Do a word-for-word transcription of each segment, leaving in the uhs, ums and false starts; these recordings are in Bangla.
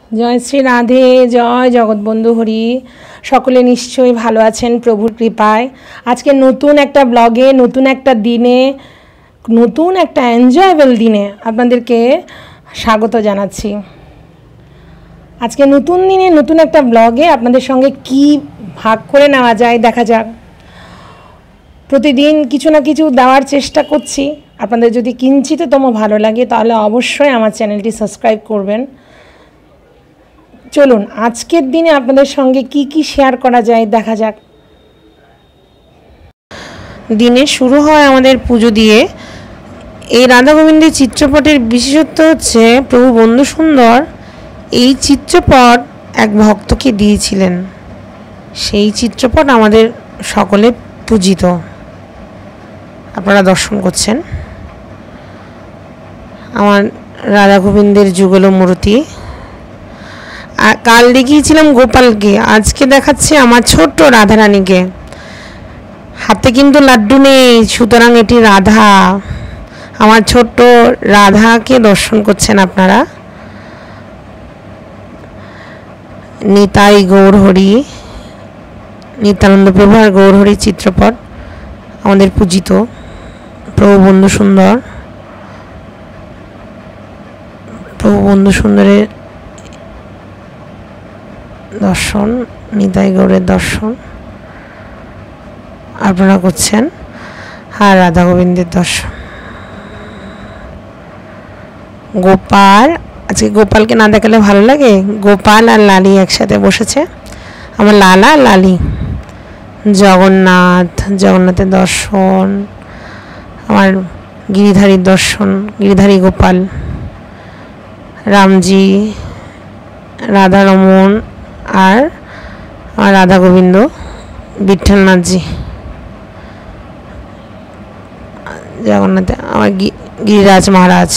जय श्री राधे जय जगतबंधु हरि सकले निश्चय भालो आछेन प्रभुर कृपाय। आज के नतून एकटा ब्लगे नतून एकटा दिने नतून एकटा एनजयेबल दिने आपनादेरके स्वागत जानाच्छि। आज के नतून दिने नतून एकटा ब्लगे आपनादेर संगे कि भाग करे नेওয়া যায় দেখা যাক। प्रतिदिन किछु ना किछु देওয়ার চেষ্টা করছি। আপনাদের যদি কিঞ্চিততম ভালো লাগে তাহলে অবশ্যই আমার চ্যানেলটি সাবস্ক্রাইব করবেন। চলুন আজকের দিনে আপনাদের সঙ্গে কি কি শেয়ার করা যায় দেখা যাক। দিনে শুরু হয় আমাদের পুজো দিয়ে। এই রাধা গোবিন্দের চিত্রপটের বিশেষত্ব হচ্ছে প্রভু বন্ধু সুন্দর এই চিত্রপট এক ভক্তকে দিয়েছিলেন। সেই চিত্রপট আমাদের সকলে পূজিত। আপনারা দর্শন করছেন আমার রাধা গোবিন্দের যুগল মূর্তি। কাল দেখিয়েছিলাম গোপালকে, আজকে দেখাচ্ছি আমার ছোট্ট রাধারানীকে। হাতে কিন্তু লাড্ডু নেই, সুতরাং এটি রাধা। আমার ছোট্ট রাধাকে দর্শন করছেন আপনারা। নিতাই গৌর হরি, নিত্যানন্দ প্রভুর গৌর হরি চিত্রপট আমাদের পূজিত। প্রভু বন্ধু সুন্দর, প্রভু বন্ধু সুন্দরের দর্শন, নিতাই গৌরের দর্শন আপনারা করছেন, আর রাধা গোবিন্দের দর্শন। গোপাল, আজকে গোপালকে না দেখালে ভালো লাগে। গোপাল আর লালি একসাথে বসেছে, আমার লালা আর লালি। জগন্নাথ, জগন্নাথের দর্শন, আমার গিরিধারীর দর্শন, গিরিধারী গোপাল, রামজি, রাধারমন আর আমার রাধা গোবিন্দ বিঠ্ঠলনাথজি। জগন্নাথ আমার গিরিরাজ মহারাজ।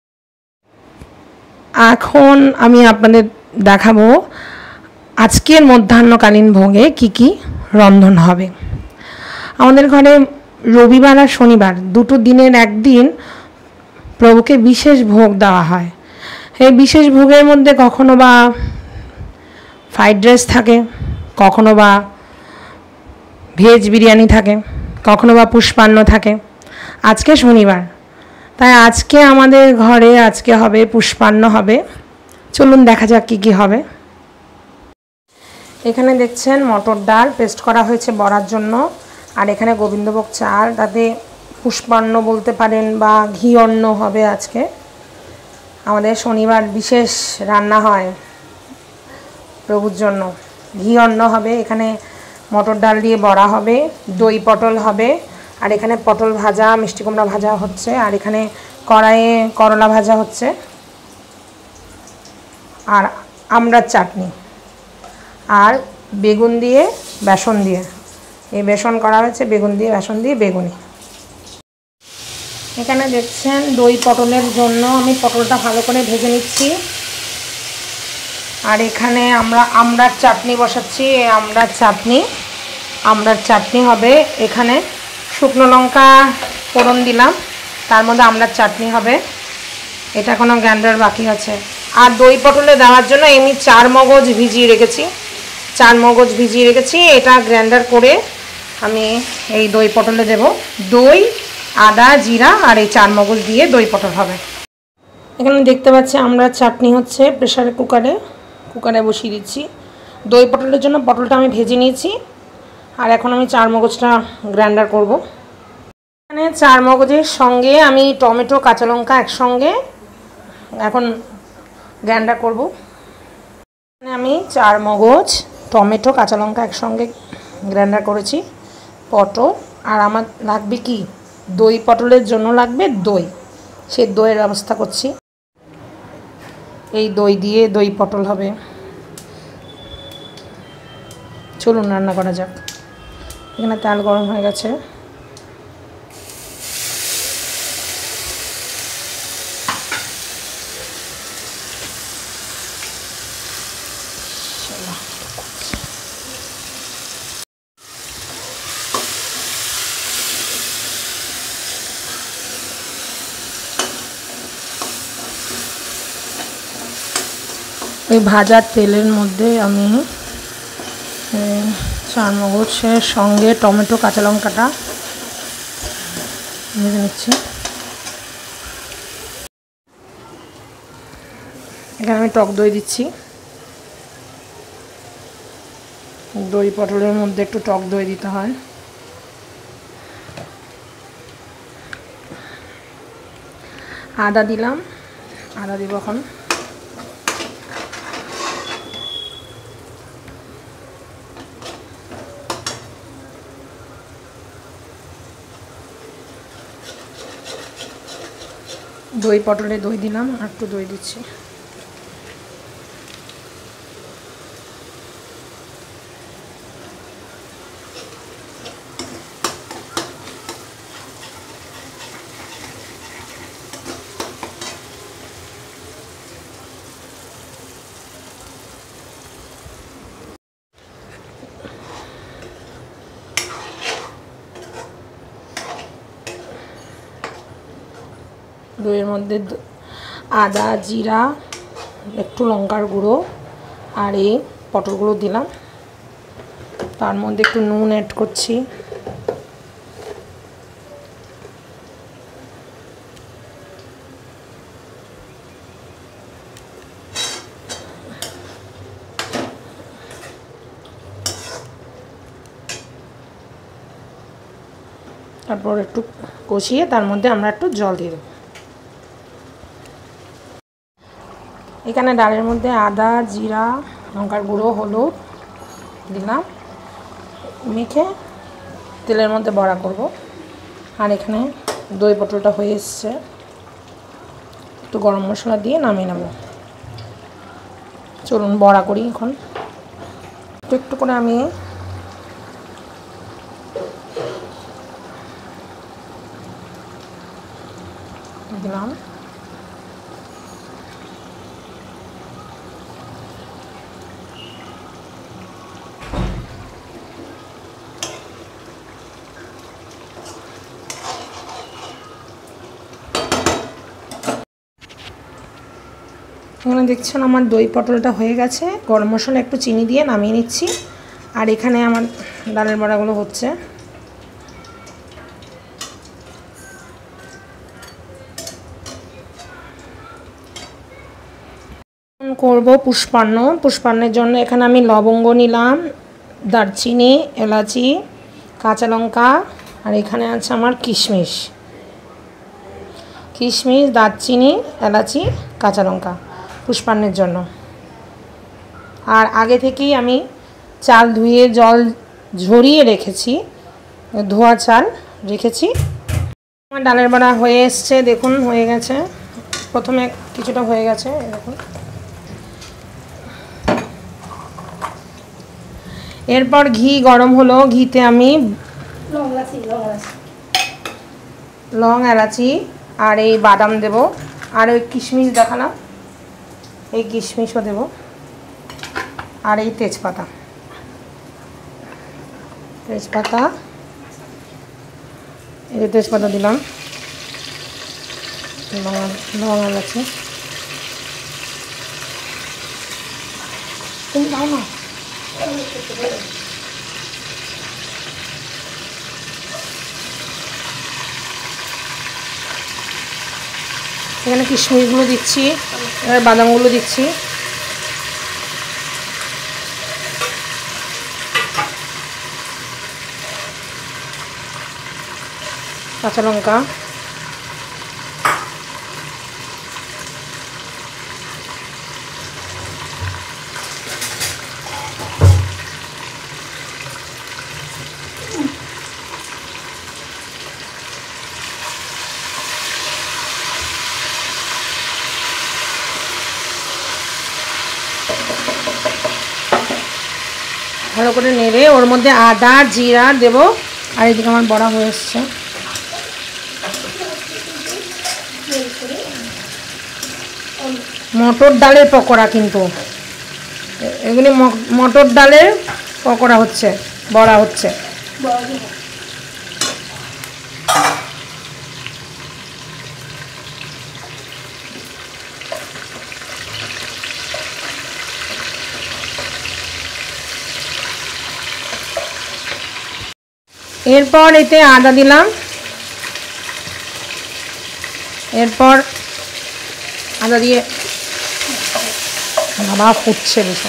এখন আমি আপনাদের দেখাবো আজকের মধ্যাহ্নকালীন ভোগে কি কি রন্ধন হবে। আমাদের ঘরে রবিবার আর শনিবার দুটো দিনের একদিন প্রভুকে বিশেষ ভোগ দেওয়া হয়। এই বিশেষ ভোগের মধ্যে কখনো বা ফ্রাইড রাইস থাকে, কখনো বা ভেজ বিরিয়ানি থাকে, কখনো বা পুষ্পান্ন থাকে। আজকে শনিবার, তাই আজকে আমাদের ঘরে আজকে হবে পুষ্পান্ন হবে। চলুন দেখা যাক কী কী হবে। এখানে দেখছেন মটর ডাল পেস্ট করা হয়েছে বড়ার জন্য, আর এখানে গোবিন্দভোগ চাল, তাতে পুষ্পান্ন বলতে পারেন বা ঘি অন্ন হবে। আজকে আমাদের শনিবার বিশেষ রান্না হয় প্রভুর জন্য, ঘি অন্ন হবে। এখানে মটর ডাল দিয়ে বড়া হবে, দই পটল হবে, আর এখানে পটল ভাজা, মিষ্টি কুমড়া ভাজা হচ্ছে, আর এখানে কড়াইয়ে করলা ভাজা হচ্ছে, আর আমড়ার চাটনি, আর বেগুন দিয়ে বেসন দিয়ে, এই বেসন করা হয়েছে বেগুন দিয়ে বেসন দিয়ে বেগুনি। এখানে দেখছেন দই পটলের জন্য আমি পটলটা ভালো করে ভেজে নিচ্ছি, আর এখানে আমরা আমড়ার চাটনি বসাচ্ছি। এই আমড়ার চাটনি আমড়ার চাটনি হবে। এখানে শুকনো লঙ্কা ফোড়ন দিলাম, তার মধ্যে আমড়ার চাটনি হবে। এটা কোনো গ্রাইন্ডার বাকি আছে। আর দই পটলে দেওয়ার জন্য আমি চার মগজ ভিজিয়ে রেখেছি, চার মগজ ভিজিয়ে রেখেছি। এটা গ্রাইন্ডার করে আমি এই দই পটলে দেব। দই, আদা, জিরা আর এই চার মগজ দিয়ে দই পটল হবে। এখানে দেখতে পাচ্ছি আমড়ার চাটনি হচ্ছে। প্রেসারে কুকারে কুকারে বসিয়ে দিচ্ছি। দই পটলের জন্য পটলটা আমি ভেজে নিয়েছি, আর এখন আমি চার মগজটা গ্রাইন্ডার করব। এখানে চার মগজের সঙ্গে আমি টমেটো কাঁচা লঙ্কা একসঙ্গে এখন গ্রাইন্ডার করব। এখানে আমি চার মগজ টমেটো কাঁচা লঙ্কা একসঙ্গে গ্রাইন্ডার করেছি। পটল, আর আমার লাগবে কি দই, পটলের জন্য লাগবে দই, সেই দইয়ের ব্যবস্থা করছি। এই দই দিয়ে দই পটল হবে। চলুন রান্না করা যাক। এখানে তেল গরম হয়ে গেছে। ওই ভাজার তেলের মধ্যে আমি চারমগজের সঙ্গে টমেটো কাঁচা লঙ্কাটা ভেজে নিচ্ছি। এখানে আমি টক দই দিচ্ছি। দই পটলের মধ্যে একটু টক দই দিতে হয়। আদা দিলাম, আদা দিব এখন। দই পটলে দই দিলাম, আর একটু দই দিচ্ছি। দইয়ের মধ্যে আদা, জিরা, একটু লঙ্কার গুঁড়ো আর এই পটলগুলো দিলাম। তার মধ্যে একটু নুন অ্যাড করছি। তারপর একটু কষিয়ে তার মধ্যে আমরা একটু জল দিয়ে দেব। এখানে ডালের মধ্যে আদা, জিরা, লঙ্কার গুঁড়ো, হলুদ দিলাম, মেখে তেলের মধ্যে বড়া করব। আর এখানে দই পটলটা হয়ে এসছে, একটু গরম মশলা দিয়ে নামিয়ে নেব। চলুন বড়া করি এখন। একটু একটু করে আমি দিলাম। এখানে দেখছেন আমার দই পটলটা হয়ে গেছে। গরম মশলা একটু চিনি দিয়ে নামিয়ে নিচ্ছি। আর এখানে আমার ডালের বড়াগুলো হচ্ছে। করব পুষ্পান্ন। পুষ্পান্নের জন্য এখানে আমি লবঙ্গ নিলাম, দারচিনি, এলাচি, কাঁচা লঙ্কা, আর এখানে আছে আমার কিশমিশ। কিশমিশ, দারচিনি, এলাচি, কাঁচা লঙ্কা পুষ্পান্নের জন্য। আর আগে থেকেই আমি চাল ধুয়ে জল ঝরিয়ে রেখেছি, ধোয়া চাল রেখেছি। আমার ডালের বড়া হয়ে এসছে, দেখুন হয়ে গেছে। প্রথমে কিছুটা হয়ে গেছে, দেখুন। এরপর ঘি গরম হলো, ঘিতে আমি লং, এলাচি আর এই বাদাম দেব, আর ওই কিশমিশ দেখালাম, এই কিশমিশও দেব, আর এই তেজপাতা তেজপাতা এই তেজপাতা দিলাম, লং, এলাচি। তুমি দাও না। এখানে কিশমিশগুলো দিচ্ছি, এবার বাদামগুলো দিচ্ছি। কাঁচা লঙ্কা, ভালো করে নেড়ে ওর মধ্যে আদা, জিরা দেব। আর এদিকে আমার বড়া হয়ে এসছে। মটর ডালের পকোড়া, কিন্তু এগুলি মটর ডালের পকোড়া হচ্ছে, বড়া হচ্ছে। এরপর এতে আদা দিলাম, এরপর আদা দিয়ে বাবা ফুটছে ভীষণ।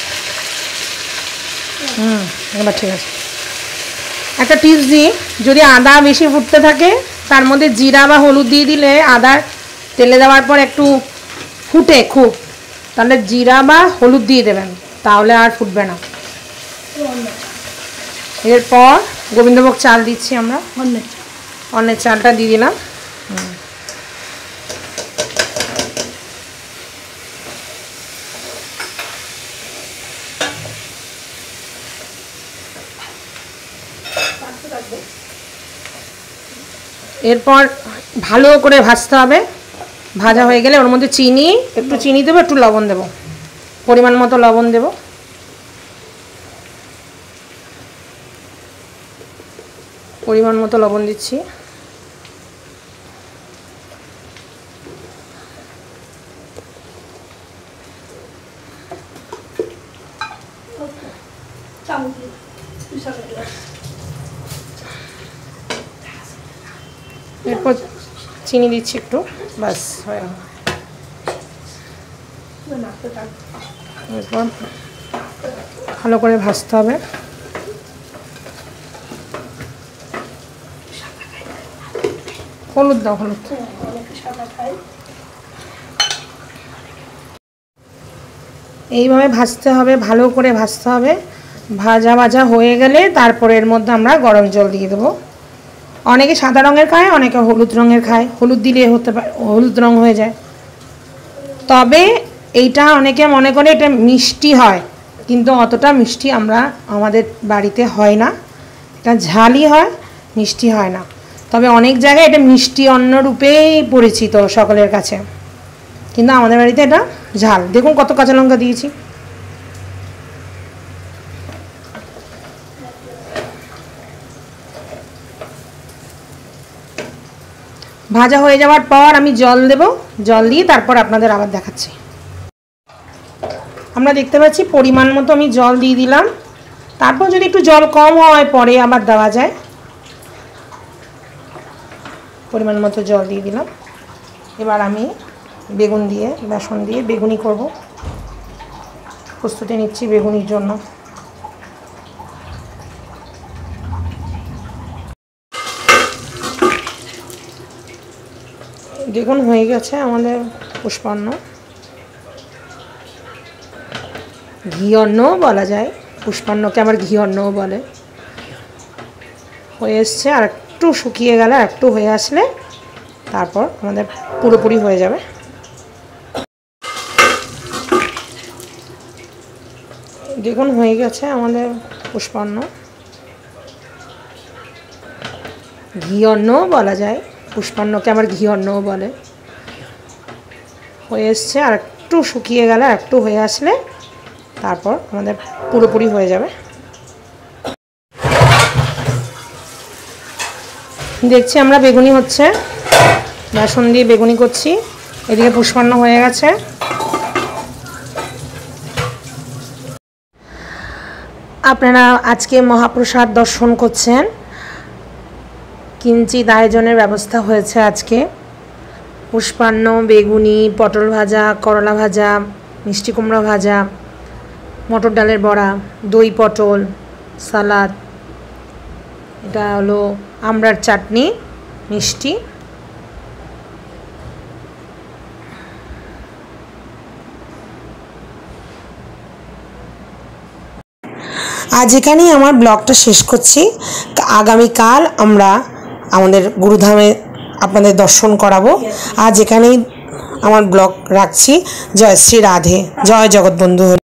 হুম এবার ঠিক আছে। একটা টিপস দিই, যদি আদা বেশি ফুটতে থাকে তার মধ্যে জিরা বা হলুদ দিয়ে দিলে, আদা তেলে দেওয়ার পর একটু ফুটে খুব, তাহলে জিরা বা হলুদ দিয়ে দেবেন, তাহলে আর ফুটবে না। এরপর গোবিন্দভোগ চাল দিচ্ছি আমরা, অন্যের চালটা দিয়ে দিলাম। এরপর ভালো করে ভাজতে হবে। ভাজা হয়ে গেলে ওর মধ্যে চিনি, একটু চিনি দেবো, একটু লবণ দেবো, পরিমাণ মতো লবণ দেবো। পরিমাণ মতো লবণ দিচ্ছি। এরপর চিনি দিচ্ছি একটু, বাস হয়ে গেল। এরপর ভালো করে ভাজতে হবে। হলুদ দাও, হলুদ। এইভাবে ভাজতে হবে, ভালো করে ভাজতে হবে। ভাজা ভাজা হয়ে গেলে তারপরে এর মধ্যে আমরা গরম জল দিয়ে দেবো। অনেকে সাদা রঙের খায়, অনেকে হলুদ রঙের খায়, হলুদ দিলে হতে পারে হলুদ রঙ হয়ে যায়। তবে এইটা অনেকে মনে করে এটা মিষ্টি হয়, কিন্তু অতটা মিষ্টি আমরা আমাদের বাড়িতে হয় না। এটা ঝালই হয়, মিষ্টি হয় না। তবে অনেক জায়গায় এটা মিষ্টি অন্ন রূপেই পরিচিত সকলের কাছে, কিন্তু আমাদের বাড়িতে এটা ঝাল। দেখুন কত কাঁচা লঙ্কা দিয়েছি। ভাজা হয়ে যাওয়ার পর আমি জল দেব, জল দিয়ে তারপর আপনাদের আবার দেখাচ্ছি। আমরা দেখতে পাচ্ছি পরিমাণ মতো আমি জল দিয়ে দিলাম। তারপর যদি একটু জল কম হয় পরে আবার দেওয়া যায়। পরিমাণ মতো জল দিয়ে দিলাম। এবার আমি বেগুন দিয়ে, বেসন দিয়ে বেগুনি করব, প্রস্তুতি নিচ্ছি বেগুনির জন্য। দেখুন হয়ে গেছে আমাদের পুষ্পান্ন, ঘি অন্নও বলা যায়, পুষ্পান্নকে আবার ঘি অন্নও বলে। হয়ে এসছে, আর একটু শুকিয়ে গেলে, একটু হয়ে আসলে তারপর আমাদের পুরোপুরি হয়ে যাবে। দেখুন হয়ে গেছে আমাদের পুষ্পান্ন, ঘি অন্নও বলা যায়, পুষ্পান্নকে আবার ঘি অন্নও বলে। হয়ে এসছে, আর একটু শুকিয়ে গেলে, একটু হয়ে আসলে তারপর আমাদের পুরোপুরি হয়ে যাবে। দেখছি আমরা বেগুনি হচ্ছে, বেসন দিয়ে বেগুনি করছি। এদিকে পুষ্পান্ন হয়ে গেছে। আপনারা আজকে মহাপ্রসাদ দর্শন করছেন। কিঞ্চিৎ আয়োজনের ব্যবস্থা হয়েছে আজকে। পুষ্পান্ন, বেগুনি, পটল ভাজা, করলা ভাজা, মিষ্টি কুমড়া ভাজা, মটর ডালের বড়া, দই পটল, সালাদ, এটা হলো আমড়ার চাটনি, মিষ্টি। আজ এখানেই আমার ব্লগটা শেষ করছি। আগামীকাল আমরা আমাদের গুরুধামে আপনাদের দর্শন করাবো। আজ এখানেই আমার ব্লগ রাখছি। জয় শ্রী রাধে, জয় জগৎবন্ধু।